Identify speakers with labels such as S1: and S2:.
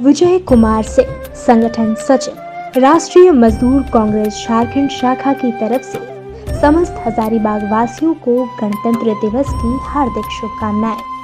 S1: विजय कुमार से संगठन सचिव राष्ट्रीय मजदूर कांग्रेस झारखंड शाखा की तरफ से समस्त हजारीबाग वासियों को गणतंत्र दिवस की हार्दिक शुभकामनाएं।